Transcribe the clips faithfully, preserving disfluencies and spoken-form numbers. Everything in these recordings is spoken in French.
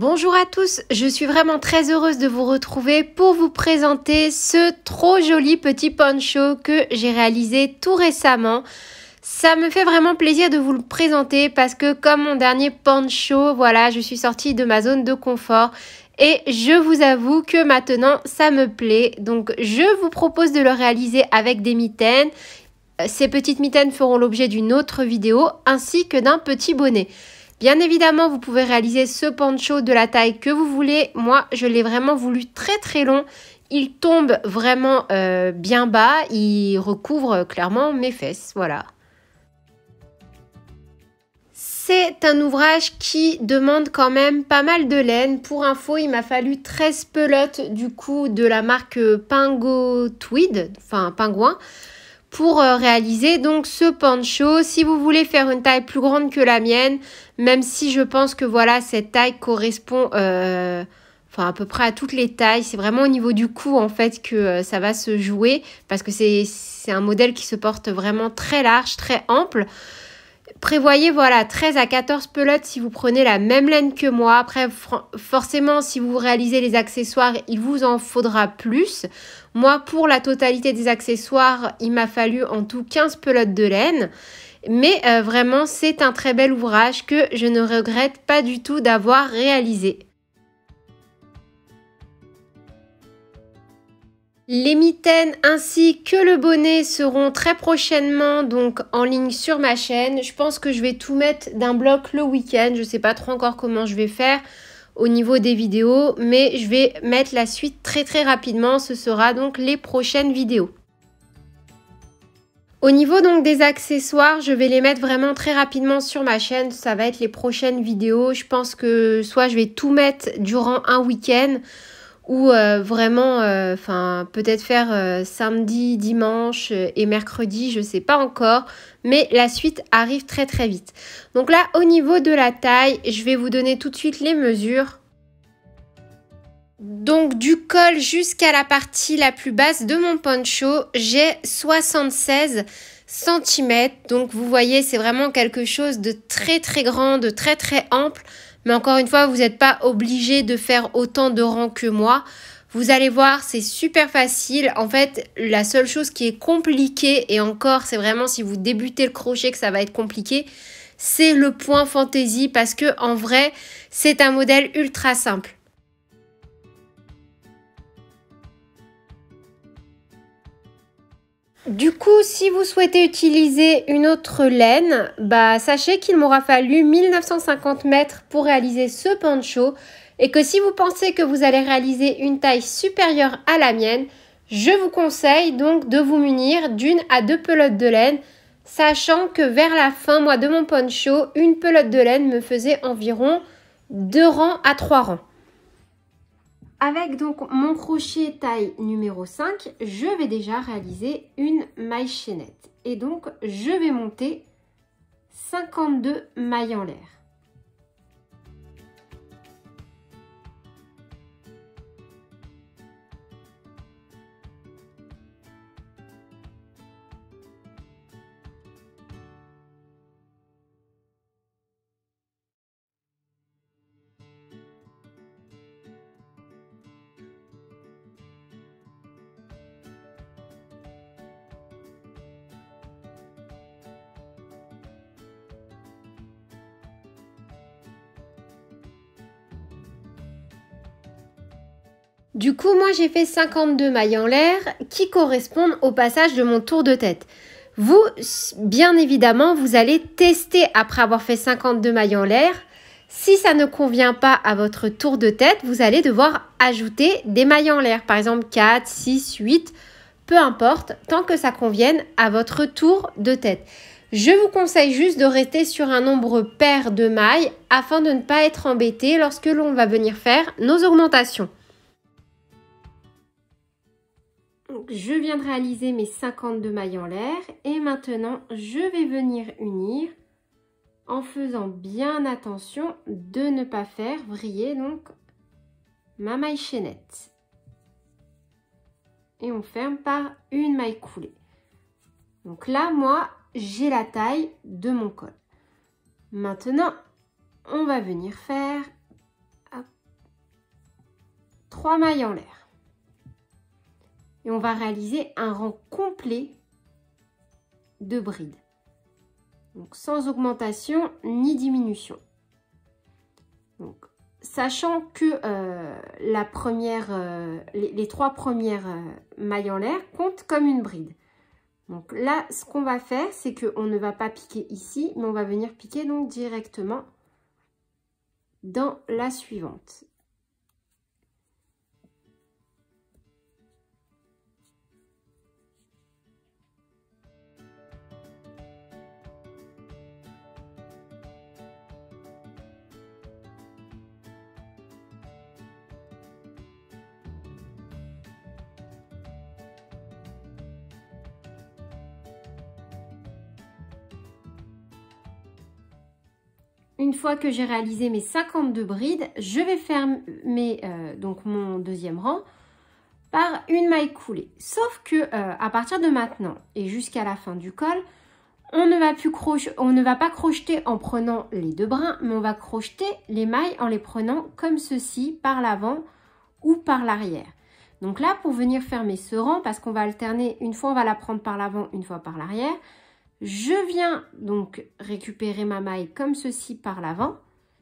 Bonjour à tous, je suis vraiment très heureuse de vous retrouver pour vous présenter ce trop joli petit poncho que j'ai réalisé tout récemment. Ça me fait vraiment plaisir de vous le présenter parce que comme mon dernier poncho, voilà, je suis sortie de ma zone de confort et je vous avoue que maintenant ça me plaît. Donc je vous propose de le réaliser avec des mitaines. Ces petites mitaines feront l'objet d'une autre vidéo ainsi que d'un petit bonnet. Bien évidemment, vous pouvez réaliser ce poncho de la taille que vous voulez. Moi, je l'ai vraiment voulu très très long. Il tombe vraiment euh, bien bas. Il recouvre clairement mes fesses. Voilà. C'est un ouvrage qui demande quand même pas mal de laine. Pour info, il m'a fallu treize pelotes du coup de la marque Pingo Tweed, enfin Pingouin, pour réaliser donc ce poncho. Si vous voulez faire une taille plus grande que la mienne, même si je pense que voilà, cette taille correspond euh, enfin à peu près à toutes les tailles, c'est vraiment au niveau du cou en fait que euh, ça va se jouer parce que c'est c'est un modèle qui se porte vraiment très large, très ample. Prévoyez voilà treize à quatorze pelotes si vous prenez la même laine que moi. Après forcément si vous réalisez les accessoires il vous en faudra plus. Moi pour la totalité des accessoires il m'a fallu en tout quinze pelotes de laine. Mais euh, vraiment c'est un très bel ouvrage que je ne regrette pas du tout d'avoir réalisé. Les mitaines ainsi que le bonnet seront très prochainement donc en ligne sur ma chaîne. Je pense que je vais tout mettre d'un bloc le week-end. Je ne sais pas trop encore comment je vais faire au niveau des vidéos, mais je vais mettre la suite très très rapidement. Ce sera donc les prochaines vidéos. Au niveau donc des accessoires, je vais les mettre vraiment très rapidement sur ma chaîne. Ça va être les prochaines vidéos. Je pense que soit je vais tout mettre durant un week-end, ou euh, vraiment, enfin euh, peut-être faire euh, samedi, dimanche euh, et mercredi, je ne sais pas encore. Mais la suite arrive très très vite. Donc là, au niveau de la taille, je vais vous donner tout de suite les mesures. Donc du col jusqu'à la partie la plus basse de mon poncho, j'ai soixante-seize centimètres. Donc vous voyez, c'est vraiment quelque chose de très très grand, de très très ample. Mais encore une fois, vous n'êtes pas obligé de faire autant de rangs que moi. Vous allez voir, c'est super facile. En fait, la seule chose qui est compliquée, et encore, c'est vraiment si vous débutez le crochet que ça va être compliqué, c'est le point fantaisie parce que en vrai, c'est un modèle ultra simple. Du coup, si vous souhaitez utiliser une autre laine, bah, sachez qu'il m'aura fallu mille neuf cent cinquante mètres pour réaliser ce poncho et que si vous pensez que vous allez réaliser une taille supérieure à la mienne, je vous conseille donc de vous munir d'une à deux pelotes de laine, sachant que vers la fin moi, de mon poncho, une pelote de laine me faisait environ deux rangs à trois rangs. Avec donc mon crochet taille numéro cinq, je vais déjà réaliser une maille chaînette. Et donc, je vais monter cinquante-deux mailles en l'air. Du coup, moi, j'ai fait cinquante-deux mailles en l'air qui correspondent au passage de mon tour de tête. Vous, bien évidemment, vous allez tester après avoir fait cinquante-deux mailles en l'air. Si ça ne convient pas à votre tour de tête, vous allez devoir ajouter des mailles en l'air. Par exemple, quatre, six, huit, peu importe, tant que ça convienne à votre tour de tête. Je vous conseille juste de rester sur un nombre pair de mailles afin de ne pas être embêté lorsque l'on va venir faire nos augmentations. Donc, je viens de réaliser mes cinquante-deux mailles en l'air et maintenant je vais venir unir en faisant bien attention de ne pas faire vriller donc ma maille chaînette. Et on ferme par une maille coulée. Donc là, moi, j'ai la taille de mon col. Maintenant, on va venir faire hop, trois mailles en l'air. Et on va réaliser un rang complet de brides. Donc sans augmentation ni diminution. Donc, sachant que euh, la première, euh, les, les trois premières euh, mailles en l'air comptent comme une bride. Donc là, ce qu'on va faire, c'est qu'on ne va pas piquer ici, mais on va venir piquer donc directement dans la suivante. Une fois que j'ai réalisé mes cinquante-deux brides, je vais fermer euh, donc mon deuxième rang par une maille coulée. Sauf que euh, à partir de maintenant et jusqu'à la fin du col, on ne va plus crocheter, on ne va pas crocheter en prenant les deux brins, mais on va crocheter les mailles en les prenant comme ceci par l'avant ou par l'arrière. Donc là, pour venir fermer ce rang, parce qu'on va alterner, une fois on va la prendre par l'avant, une fois par l'arrière. Je viens donc récupérer ma maille comme ceci par l'avant.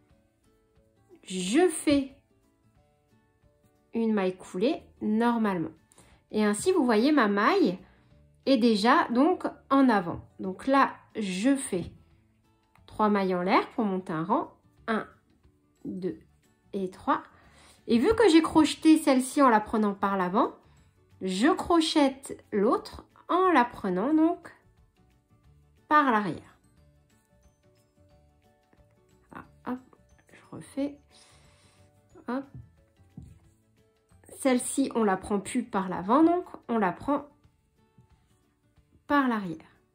Je fais une maille coulée normalement. Et ainsi, vous voyez, ma maille est déjà donc en avant. Donc là, je fais trois mailles en l'air pour monter un rang. un, deux et trois. Et vu que j'ai crocheté celle-ci en la prenant par l'avant, je crochette l'autre en la prenant donc par l'arrière. Hop, je refais. Hop. Celle-ci, on la prend plus par l'avant, donc on la prend par l'arrière.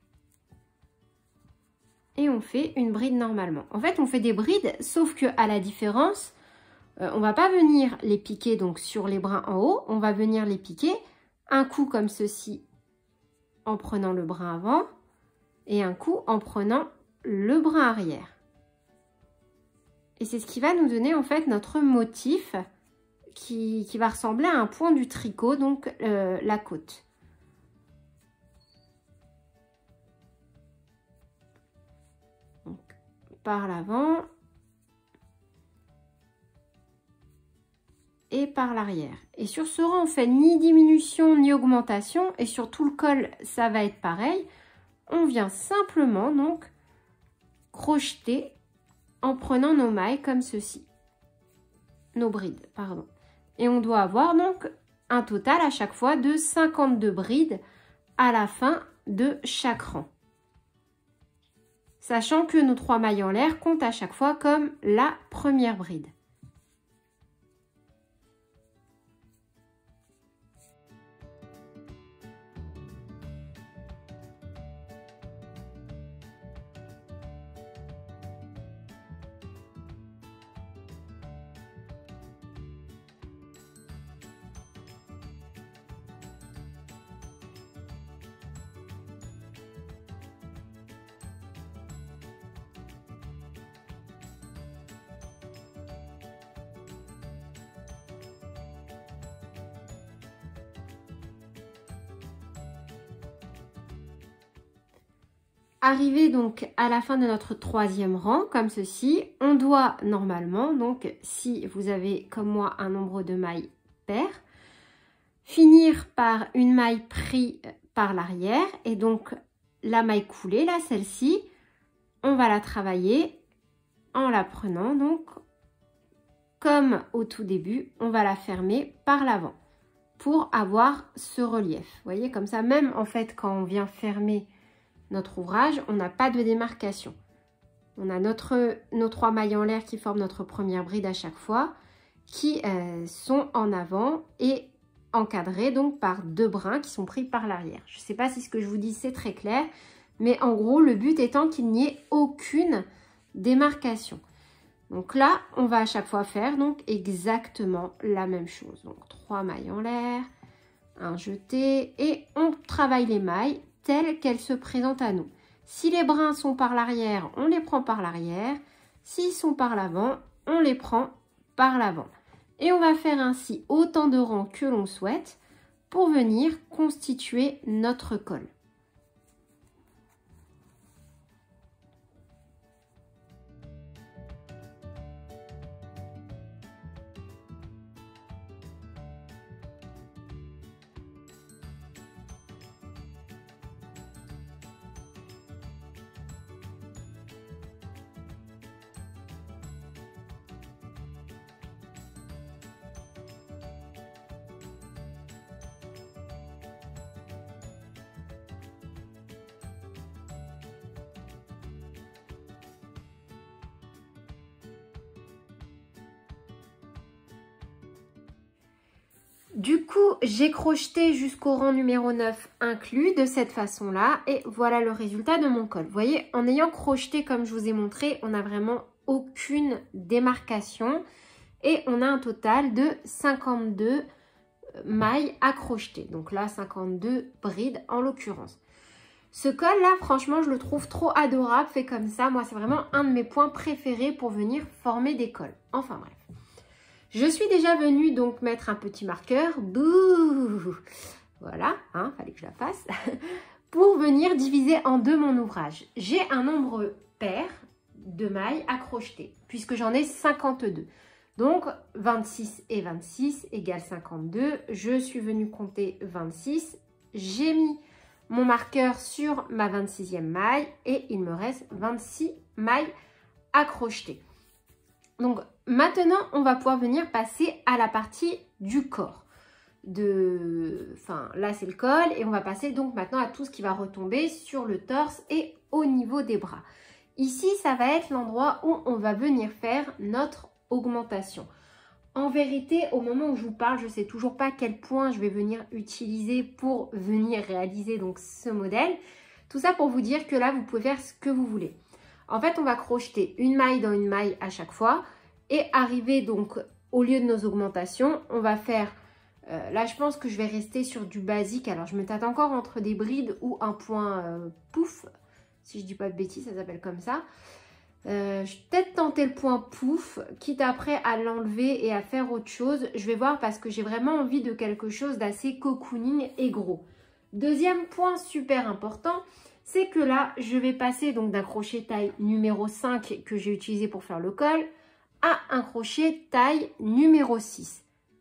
Et on fait une bride normalement. En fait, on fait des brides, sauf que à la différence, euh, on va pas venir les piquer donc sur les brins en haut, on va venir les piquer un coup comme ceci en prenant le brin avant, et un coup en prenant le brin arrière. Et c'est ce qui va nous donner en fait notre motif qui, qui va ressembler à un point du tricot, donc euh, la côte. Donc, par l'avant et par l'arrière. Et sur ce rang, on fait ni diminution ni augmentation, et sur tout le col, ça va être pareil. On vient simplement donc crocheter en prenant nos mailles comme ceci, nos brides, pardon. Et on doit avoir donc un total à chaque fois de cinquante-deux brides à la fin de chaque rang. Sachant que nos trois mailles en l'air comptent à chaque fois comme la première bride. Arrivé donc à la fin de notre troisième rang, comme ceci, on doit normalement, donc si vous avez comme moi un nombre de mailles pair, finir par une maille prise par l'arrière, et donc la maille coulée, là, celle-ci, on va la travailler en la prenant, donc comme au tout début, on va la fermer par l'avant pour avoir ce relief. Vous voyez, comme ça, même en fait, quand on vient fermer notre ouvrage, on n'a pas de démarcation. On a notre, nos trois mailles en l'air qui forment notre première bride à chaque fois, qui euh, sont en avant et encadrées donc par deux brins qui sont pris par l'arrière. Je ne sais pas si ce que je vous dis c'est très clair, mais en gros le but étant qu'il n'y ait aucune démarcation. Donc là, on va à chaque fois faire donc exactement la même chose. Donc trois mailles en l'air, un jeté, et on travaille les mailles telles qu'elles se présentent à nous. Si les brins sont par l'arrière, on les prend par l'arrière. S'ils sont par l'avant, on les prend par l'avant. Et on va faire ainsi autant de rangs que l'on souhaite pour venir constituer notre col. Du coup, j'ai crocheté jusqu'au rang numéro neuf inclus de cette façon-là. Et voilà le résultat de mon col. Vous voyez, en ayant crocheté comme je vous ai montré, on n'a vraiment aucune démarcation. Et on a un total de cinquante-deux mailles à crocheter. Donc là, cinquante-deux brides en l'occurrence. Ce col-là, franchement, je le trouve trop adorable. Fait comme ça, moi, c'est vraiment un de mes points préférés pour venir former des cols. Enfin bref. Je suis déjà venue donc mettre un petit marqueur, bouh, voilà, hein, fallait que je la fasse, pour venir diviser en deux mon ouvrage. J'ai un nombre pair de mailles à crocheter, puisque j'en ai cinquante-deux. Donc, vingt-six et vingt-six égale cinquante-deux. Je suis venue compter vingt-six. J'ai mis mon marqueur sur ma vingt-sixième maille et il me reste vingt-six mailles à crocheter. Donc, maintenant, on va pouvoir venir passer à la partie du corps. De... Enfin, là, c'est le col. Et on va passer donc maintenant à tout ce qui va retomber sur le torse et au niveau des bras. Ici, ça va être l'endroit où on va venir faire notre augmentation. En vérité, au moment où je vous parle, je ne sais toujours pas quel point je vais venir utiliser pour venir réaliser donc ce modèle. Tout ça pour vous dire que là, vous pouvez faire ce que vous voulez. En fait, on va crocheter une maille dans une maille à chaque fois et arriver donc au lieu de nos augmentations, on va faire, euh, là je pense que je vais rester sur du basique. Alors je me tâte encore entre des brides ou un point euh, pouf, si je dis pas de bêtises, ça s'appelle comme ça. Euh, je vais peut-être tenter le point pouf, quitte après à l'enlever et à faire autre chose. Je vais voir parce que j'ai vraiment envie de quelque chose d'assez cocooning et gros. Deuxième point super important, c'est que là, je vais passer donc d'un crochet taille numéro cinq que j'ai utilisé pour faire le col à un crochet taille numéro six.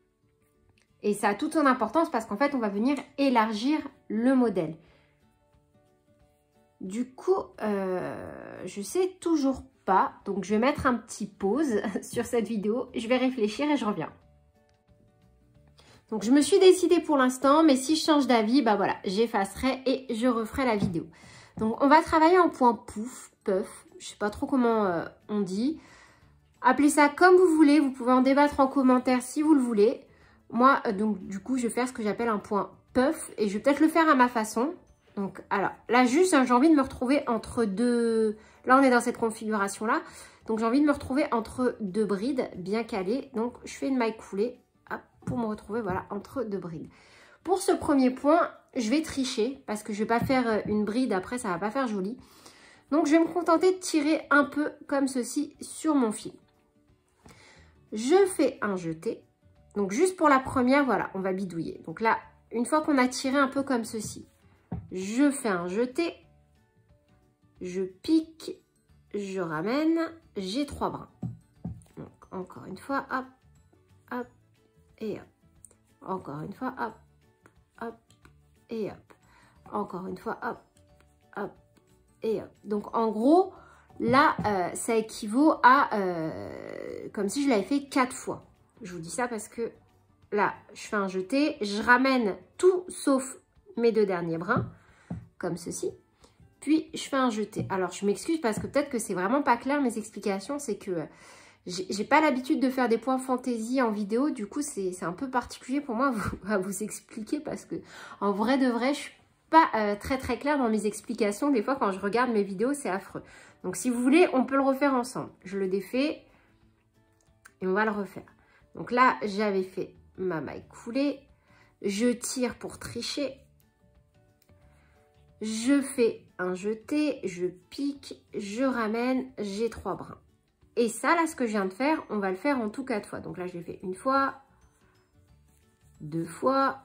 Et ça a toute son importance parce qu'en fait, on va venir élargir le modèle. Du coup, euh, je sais toujours pas. Donc, je vais mettre un petit pause sur cette vidéo. Je vais réfléchir et je reviens. Donc, je me suis décidée pour l'instant, mais si je change d'avis, bah voilà, j'effacerai et je referai la vidéo. Donc, on va travailler en point pouf, puff, je sais pas trop comment euh, on dit. Appelez ça comme vous voulez, vous pouvez en débattre en commentaire si vous le voulez. Moi, euh, donc, du coup, je vais faire ce que j'appelle un point puff et je vais peut-être le faire à ma façon. Donc, alors, là, juste, hein, j'ai envie de me retrouver entre deux... Là, on est dans cette configuration-là. Donc, j'ai envie de me retrouver entre deux brides bien calées. Donc, je fais une maille coulée hop, pour me retrouver, voilà, entre deux brides. Pour ce premier point, je vais tricher parce que je ne vais pas faire une bride. Après, ça ne va pas faire joli. Donc, je vais me contenter de tirer un peu comme ceci sur mon fil. Je fais un jeté. Donc, juste pour la première, voilà, on va bidouiller. Donc là, une fois qu'on a tiré un peu comme ceci, je fais un jeté. Je pique, je ramène, j'ai trois brins. Donc, encore une fois, hop, hop, et hop. Encore une fois, hop, hop, et hop. Encore une fois, hop, hop, et hop. Donc, en gros, là, euh, ça équivaut à, euh, comme si je l'avais fait quatre fois. Je vous dis ça parce que là, je fais un jeté, je ramène tout sauf mes deux derniers brins, comme ceci. Puis, je fais un jeté. Alors, je m'excuse parce que peut-être que c'est vraiment pas clair mes explications. C'est que j'ai pas l'habitude de faire des points fantaisie en vidéo. Du coup, c'est un peu particulier pour moi à vous, à vous expliquer parce que en vrai de vrai, je suis pas euh, très très claire dans mes explications. Des fois, quand je regarde mes vidéos, c'est affreux. Donc, si vous voulez, on peut le refaire ensemble. Je le défais et on va le refaire. Donc là, j'avais fait ma maille coulée. Je tire pour tricher. Je fais un jeté, je pique, je ramène, j'ai trois brins. Et ça, là, ce que je viens de faire, on va le faire en tout quatre fois. Donc là, je l'ai fait une fois, deux fois,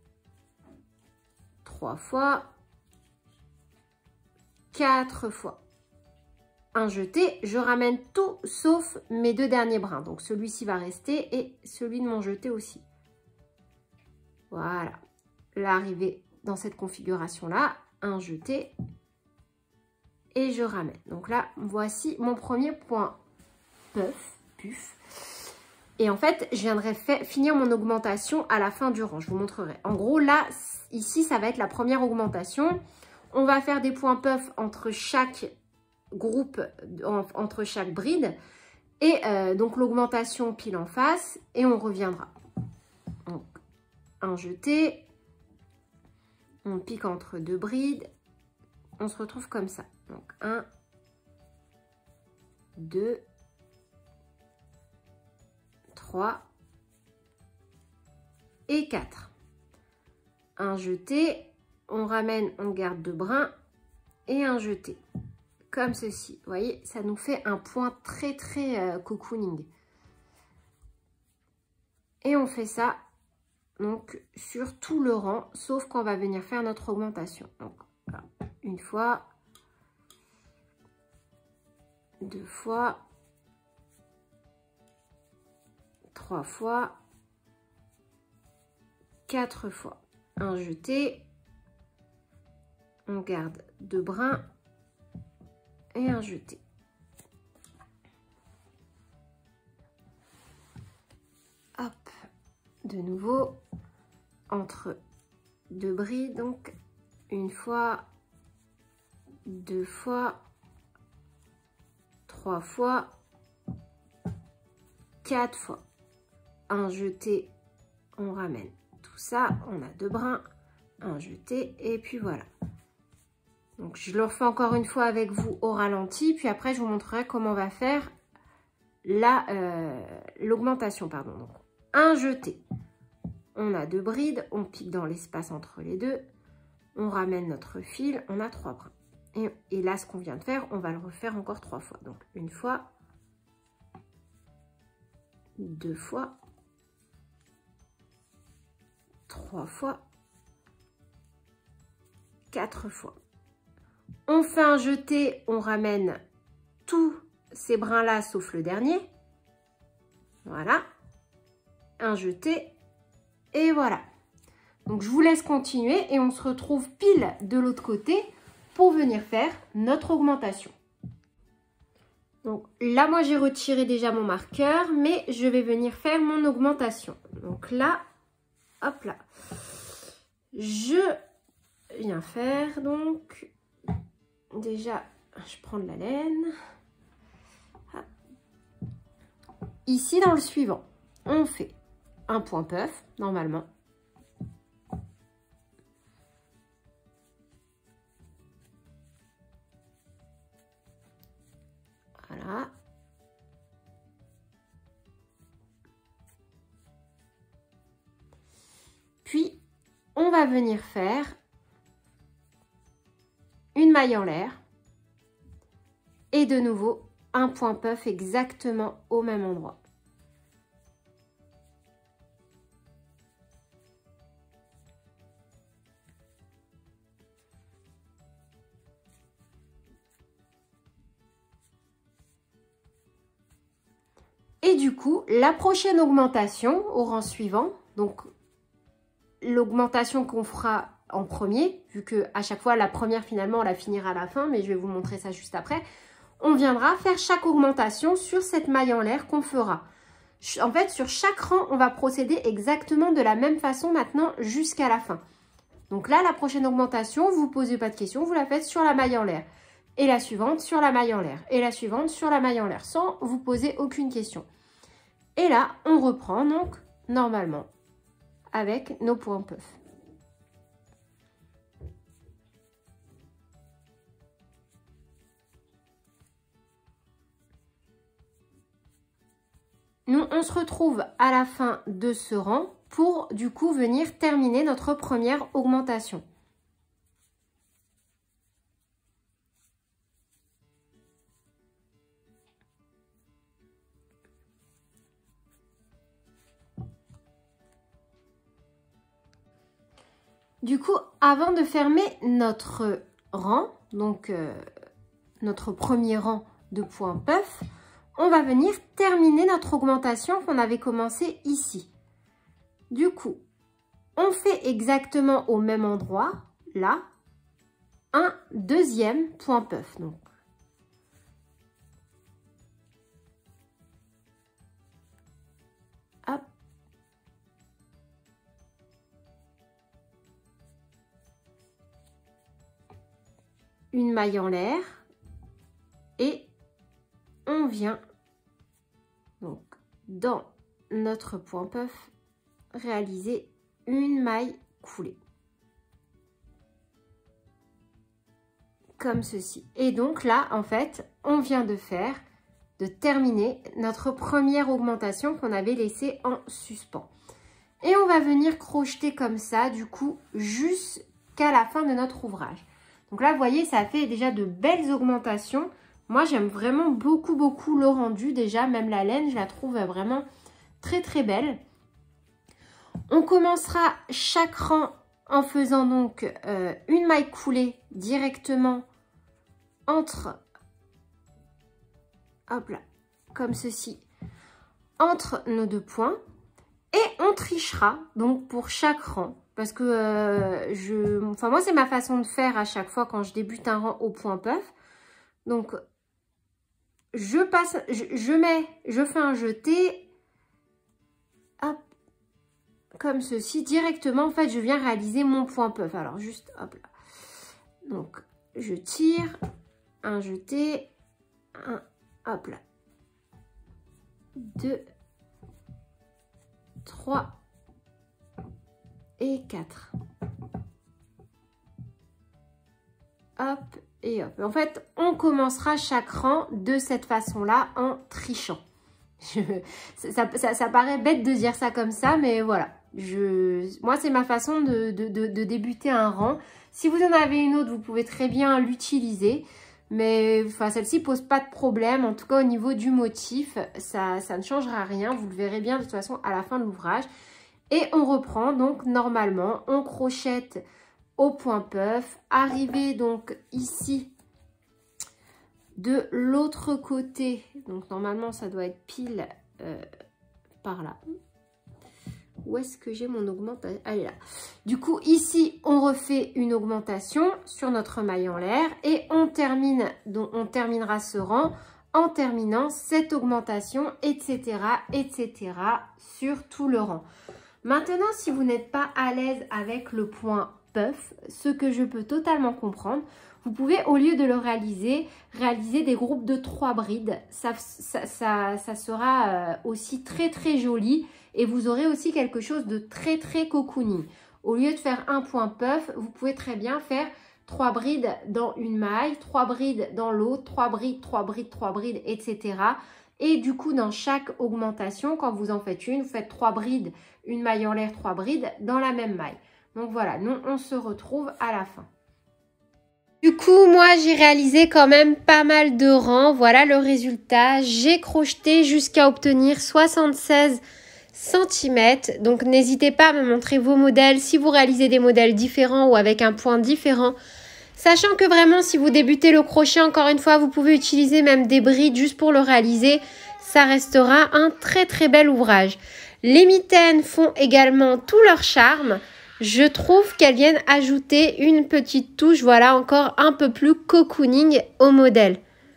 trois fois, quatre fois. Un jeté, je ramène tout sauf mes deux derniers brins. Donc celui-ci va rester et celui de mon jeté aussi. Voilà. L'arrivée dans cette configuration-là, un jeté et je ramène. Donc là, voici mon premier point puff, puff. Et en fait, je viendrai fait, finir mon augmentation à la fin du rang. Je vous montrerai. En gros, là, ici, ça va être la première augmentation. On va faire des points puff entre chaque groupe, en, entre chaque bride. Et euh, donc, l'augmentation pile en face. Et on reviendra. Donc, un jeté. On pique entre deux brides. On se retrouve comme ça. Donc, un, deux, trois et quatre. Un jeté, on ramène, on garde deux brins et un jeté. Comme ceci. Vous voyez, ça nous fait un point très, très euh, cocooning. Et on fait ça donc sur tout le rang, sauf qu'on va venir faire notre augmentation. Donc, voilà. Une fois, deux fois, trois fois, quatre fois. Un jeté, on garde deux brins et un jeté. Hop, de nouveau, entre deux brides, donc une fois, deux fois, trois fois, quatre fois. Un jeté, on ramène tout ça, on a deux brins, un jeté et puis voilà. Donc je le refais encore une fois avec vous au ralenti, puis après je vous montrerai comment on va faire la euh, l'augmentation, pardon. Donc un jeté, on a deux brides, on pique dans l'espace entre les deux, on ramène notre fil, on a trois brins. Et, et là, ce qu'on vient de faire, on va le refaire encore trois fois. Donc une fois, deux fois, trois fois, quatre fois. On fait un jeté, on ramène tous ces brins-là, sauf le dernier. Voilà. Un jeté, et voilà. Donc, je vous laisse continuer et on se retrouve pile de l'autre côté pour venir faire notre augmentation. Donc, là, moi, j'ai retiré déjà mon marqueur, mais je vais venir faire mon augmentation. Donc là, hop là. Je viens faire, donc... Déjà, je prends de la laine. Ici, dans le suivant, on fait un point puff, normalement. Voilà. Puis, on va venir faire une maille en l'air et de nouveau un point puff exactement au même endroit. Et du coup, la prochaine augmentation au rang suivant, donc l'augmentation qu'on fera en premier, vu que à chaque fois la première finalement on la finira à la fin, mais je vais vous montrer ça juste après. On viendra faire chaque augmentation sur cette maille en l'air qu'on fera. En fait, sur chaque rang, on va procéder exactement de la même façon maintenant jusqu'à la fin. Donc là, la prochaine augmentation, vous ne posez pas de questions, vous la faites sur la maille en l'air. Et la suivante sur la maille en l'air. Et la suivante sur la maille en l'air, sans vous poser aucune question. Et là, on reprend donc normalement avec nos points puff. Nous, on se retrouve à la fin de ce rang pour du coup venir terminer notre première augmentation. Du coup, avant de fermer notre rang, donc euh, notre premier rang de point puff, on va venir terminer notre augmentation qu'on avait commencé ici. Du coup, on fait exactement au même endroit, là, un deuxième point puff. Donc, hop. Une maille en l'air et on vient donc dans notre point puff réaliser une maille coulée comme ceci. Et donc là en fait on vient de faire de terminer notre première augmentation qu'on avait laissée en suspens et on va venir crocheter comme ça du coup jusqu'à la fin de notre ouvrage. Donc là vous voyez ça fait déjà de belles augmentations. Moi j'aime vraiment beaucoup beaucoup le rendu déjà, même la laine je la trouve vraiment très très belle. On commencera chaque rang en faisant donc euh, une maille coulée directement entre, hop là, comme ceci, entre nos deux points. Et on trichera donc pour chaque rang. Parce que euh, je, enfin moi c'est ma façon de faire à chaque fois quand je débute un rang au point puff. Donc je passe, je, je mets, je fais un jeté. Hop. Comme ceci, directement, en fait, je viens réaliser mon point puff. Alors, juste, hop là. Donc, je tire, un jeté, un, hop là. Deux, trois et quatre. Hop et hop. En fait, on commencera chaque rang de cette façon-là en trichant. Je, ça, ça, ça paraît bête de dire ça comme ça, mais voilà. Je, moi, c'est ma façon de, de, de, de débuter un rang. Si vous en avez une autre, vous pouvez très bien l'utiliser. Mais enfin, celle-ci pose pas de problème. En tout cas, au niveau du motif, ça, ça ne changera rien. Vous le verrez bien de toute façon à la fin de l'ouvrage. Et on reprend donc normalement. On crochette au point puff. Arrivé donc ici de l'autre côté. Donc normalement, ça doit être pile euh, par là. Où est-ce que j'ai mon augmentation? Elle est là. Du coup, ici, on refait une augmentation sur notre maille en l'air et on termine, donc on terminera ce rang en terminant cette augmentation, et cetera, et cetera sur tout le rang. Maintenant, si vous n'êtes pas à l'aise avec le point puff, ce que je peux totalement comprendre, vous pouvez, au lieu de le réaliser, réaliser des groupes de trois brides. Ça, ça, ça, ça sera aussi très, très joli. Et vous aurez aussi quelque chose de très très cocooning. Au lieu de faire un point puff, vous pouvez très bien faire trois brides dans une maille, trois brides dans l'autre, trois brides, trois brides, trois brides, et cetera. Et du coup, dans chaque augmentation, quand vous en faites une, vous faites trois brides, une maille en l'air, trois brides dans la même maille. Donc voilà, nous on se retrouve à la fin. Du coup, moi, j'ai réalisé quand même pas mal de rangs. Voilà le résultat. J'ai crocheté jusqu'à obtenir soixante-seize centimètres. Donc n'hésitez pas à me montrer vos modèles si vous réalisez des modèles différents ou avec un point différent, sachant que vraiment si vous débutez le crochet, encore une fois vous pouvez utiliser même des brides juste pour le réaliser, ça restera un très très bel ouvrage. Les mitaines font également tout leur charme. Je trouve qu'elles viennent ajouter une petite touche, voilà, encore un peu plus cocooning au modèle.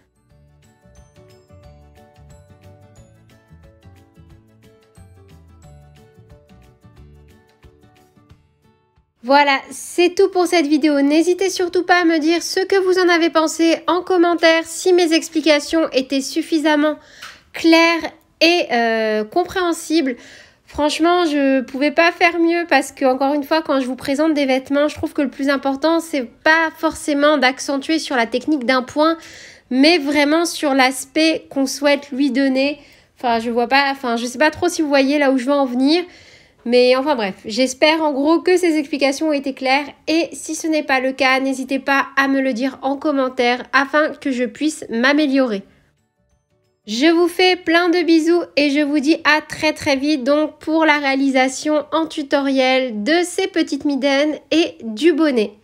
Voilà, c'est tout pour cette vidéo. N'hésitez surtout pas à me dire ce que vous en avez pensé en commentaire, si mes explications étaient suffisamment claires et euh, compréhensibles. Franchement, je ne pouvais pas faire mieux parce que, encore une fois, quand je vous présente des vêtements, je trouve que le plus important, c'est pas forcément d'accentuer sur la technique d'un point, mais vraiment sur l'aspect qu'on souhaite lui donner. Enfin, je vois pas, enfin, je sais pas trop si vous voyez là où je veux en venir. Mais enfin bref, j'espère en gros que ces explications ont été claires et si ce n'est pas le cas, n'hésitez pas à me le dire en commentaire afin que je puisse m'améliorer. Je vous fais plein de bisous et je vous dis à très très vite donc pour la réalisation en tutoriel de ces petites midaines et du bonnet.